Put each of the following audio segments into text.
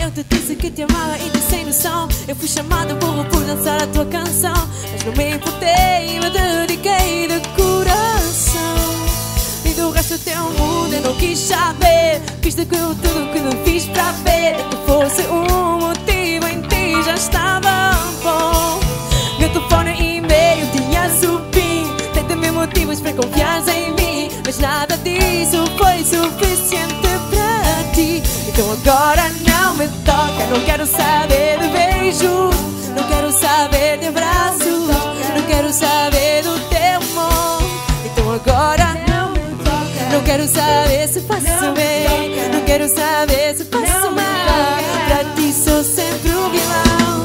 Eu te disse que te amava e te sem noção. Eu fui chamado burro por dançar a tua canção, mas não me importei e me dediquei de coração. E do resto do teu mundo eu não quis saber. Fiz daquilo tudo que não fiz pra ver. Que fosse um motivo em ti já estava bom. Meu telefone e e-mail tinhas o PIN. Tenta mil motivos para confiar em mim, mas nada disso foi suficiente para ti. Então agora não me toca. Não quero saber de beijos, não quero saber de abraços, não quero saber do teu amor. Então agora não quero saber se faço bem, não quero saber se faço mal. Pra ti sou sempre o vilão.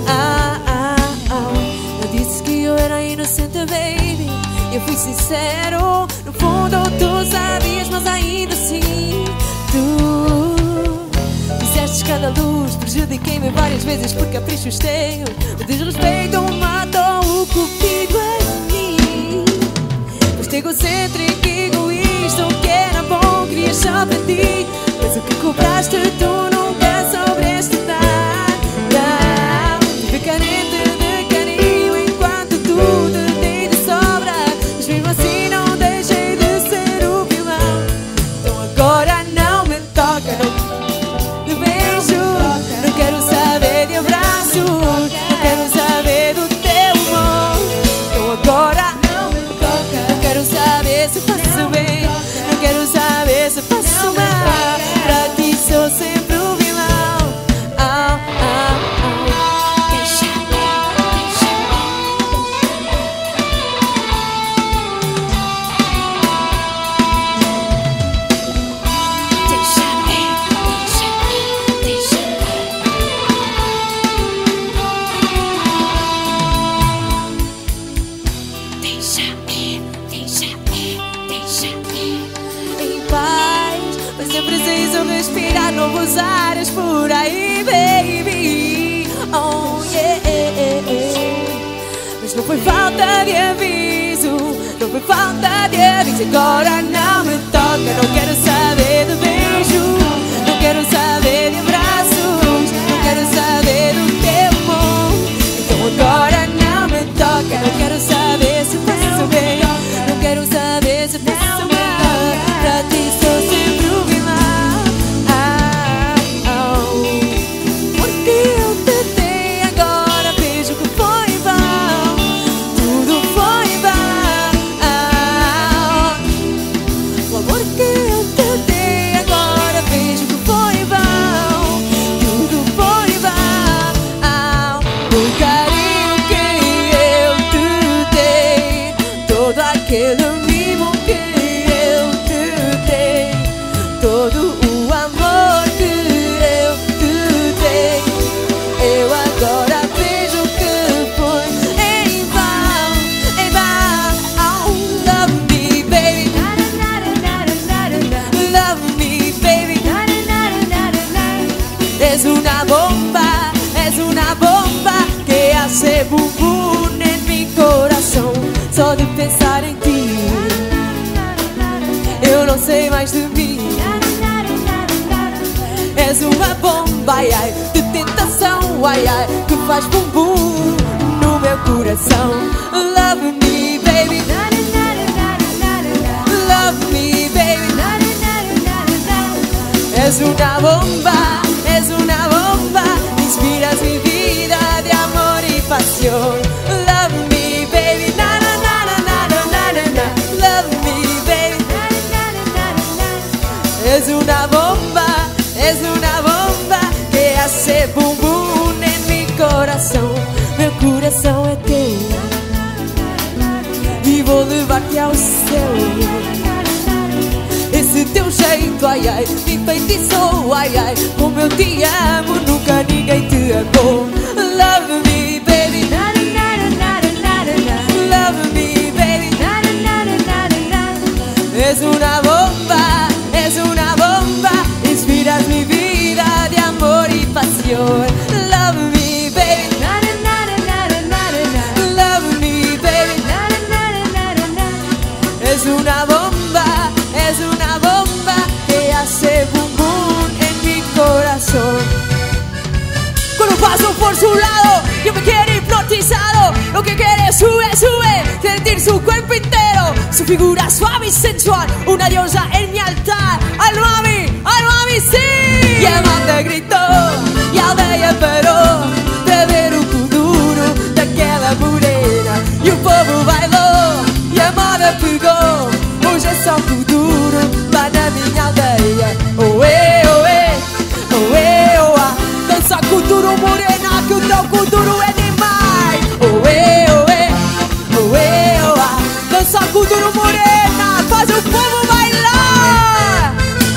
Eu disse que eu era inocente, baby. Eu fui sincero, no fundo tu sabias, mas ainda assim tu fizeste escândalos. Prejudiquei-me várias vezes por caprichos teus. O desrespeito matou o cupido em mim. Foste egocêntrico e egoísta, o que era bom querias só para ti. Mas o que cobraste tu nunca soubeste dar. Fui carente de carinho enquanto tu te dei de sobra, mas mesmo assim não deixei de ser o vilão. Então agora não me toca, não de beijo, não quero saber de abraço, não quero saber do teu amor. Então agora não me toca. Não quero saber se faço bem, não quero saber se faço mal. Pra ti sou sempre o vilão. Em paz, mas eu preciso respirar novos ares por aí, baby. Oh yeah. Mas não foi falta de aviso, não foi falta de aviso. Agora não me toca. Não quero saber de beijo, não quero saber de abraços, não quero saber do teu amor. Então agora não me toca. Não quero saber se faço bem, não quero saber se faço mal. Pra ti sou sempre o vilão. Porque eu te dei, agora vejo que foi vão. Tudo foi vão. O amor que eu te dei, agora vejo que foi vão. Tudo foi vão. O carinho que eu te dei, todo aquele mimo que eu te dei, todo o amor que eu te dei, eu agora vejo que foi em vão, em vão. Love me, baby. Love me, baby. Es una bomba que hace boom boom en mi corazón. Só de pensar em ti, eu não sei mais de mim. És uma bomba, ai, ai, de tentação, ai, ai, que faz bum bum no meu coração. Love me, baby. Love me, baby. És uma bomba, inspiras mi vida de amor y pasión. Love me, baby. Love me, baby. Es una bomba que hace boom boom en mi coração. Meu coração é teu e vou levar-te ao céu. Esse teu jeito, ai ai, me enfeitiçou, ai ai. Como eu te amo, nunca ninguém te amou. Love me, baby. Love me, baby. Es una bomba, inspiras mi vida de amor y pasión. Love me, baby. Love me, baby. Es una bomba que hace boom boom en mi corazón. sube, sentir su cuerpo entero, su figura suave y sensual, una diosa en mi altar. Al mami, sí. E a malta gritou, e a aldeia parou para ver o cu duro daquela morena. E o povo bailou, e a moda pegou, hoje é só cu duro lá na minha aldeia. Oê, oê, oê, oá, dança cu duro morena, que o teu cu duro é demais. Oê, oê, oê, oá, dança cu duro morena, faz o povo bailar.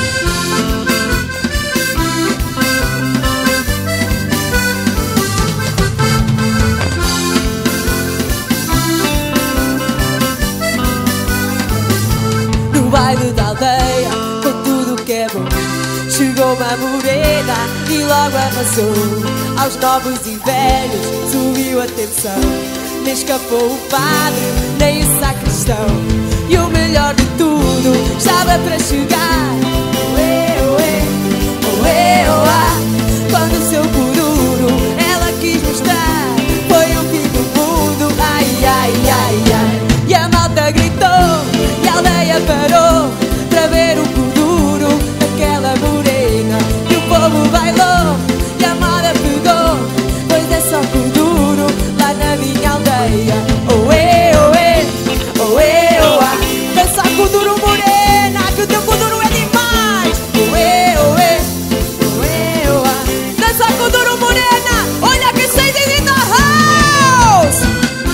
No baile da aldeia, com tudo que é bom, chegou uma morena e logo arrasou. Aos novos e velhos subiu a tensão, nem escapou o padre, nem o sacristão. E o melhor de tudo estava para chegar. Oê, oê, oê, oá, quando o seu puduro ela quis mostrar, foi o fim do mundo. Ai, ai, ai, ai. E a malta gritou, e a aldeia parou para ver o puduro daquela morena. E o povo bailou, e a moda pegou, pois é só puduro lá na minha aldeia. Oê, oê, oê, oá, dança puduro morena, que o teu puduro é demais. Oê, oê, oê, oá, dança puduro morena, olha que sei de the house.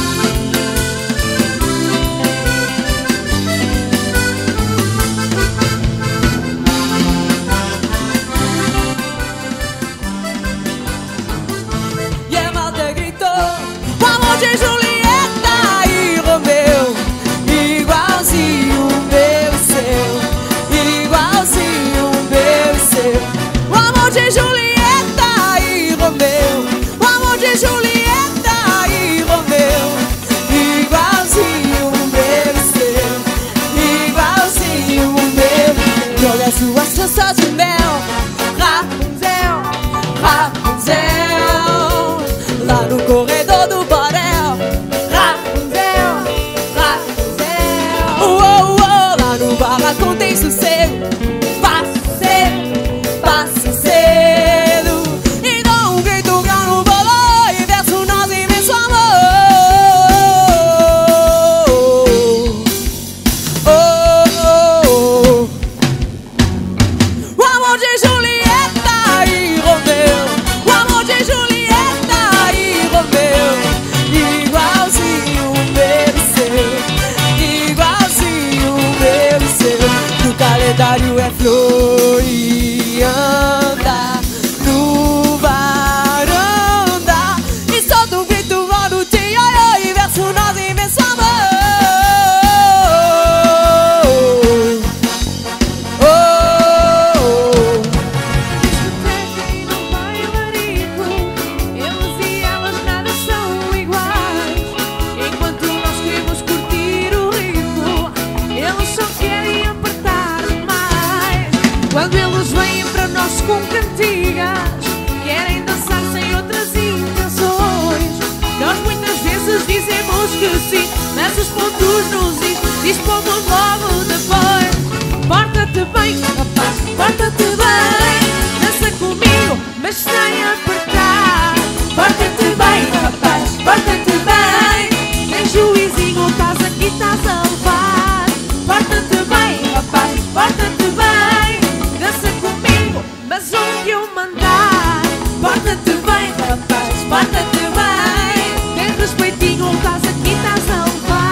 E a malta gritou, o amor de Julieta e Romeu, igualzinho o meu e seu, igualzinho o meu e seu. O amor de Julieta e Romeu, o amor de Julieta e Romeu, igualzinho o meu e seu, igualzinho o meu. E olha as suas tranças de mel, Rapunzel, Rapunzel, lá no corredor do borel. Rapunzel, Rapunzel, uou, uou, lá no barracão tem sossego. Passe cedo e dá um grito grande no bolão e verso nós imenso amor. Oh, oh, oh. O amor de Julieta e Romeu, o amor de Julieta e Romeu, igualzinho o meu e seu, igualzinho o meu e seu. No calendário é flor e anda no varanda e solta um grito lá no dia e verso nós imenso amor. Oh, oh, Discoteca e no bailarico, eles e elas nada são iguais. Enquanto nós queremos curtir o ritmo, eles só querem apertar demais. Quando eles vêm para nós com cantigas, querem dançar sem outras intenções. Nós muitas vezes dizemos que sim, mas os pontos nos dispomos logo depois. Porta-te bem, rapaz, porta-te bem, dança comigo, mas sem apertar. Porta-te bem, rapaz, porta-te bem, tem juizinho, estás aqui, estás a levar. Porta-te bem, rapaz, porta-te bem, dança comigo, mas onde eu mandar. Porta-te bem, rapaz, porta-te bem, tem respeitinho, estás aqui, estás a levar.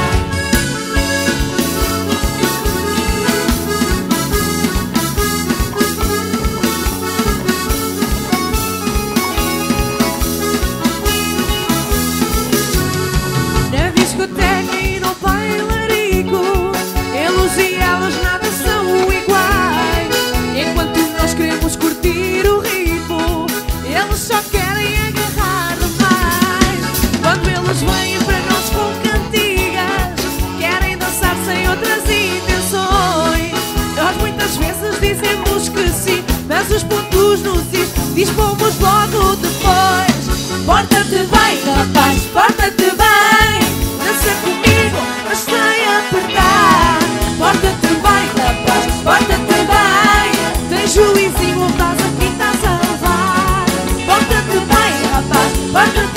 Na discoteca e no bailarico, eles e elas nada são iguais. Enquanto nós queremos curtir o ritmo, eles só querem agarrar demais. Quando eles vêm para nós com cantigas, querem dançar sem outras intenções. Nós muitas vezes dizemos que sim, mas os pontos nos dispomos logo depois. Porta-te bem, rapaz, porta-te bem, Bota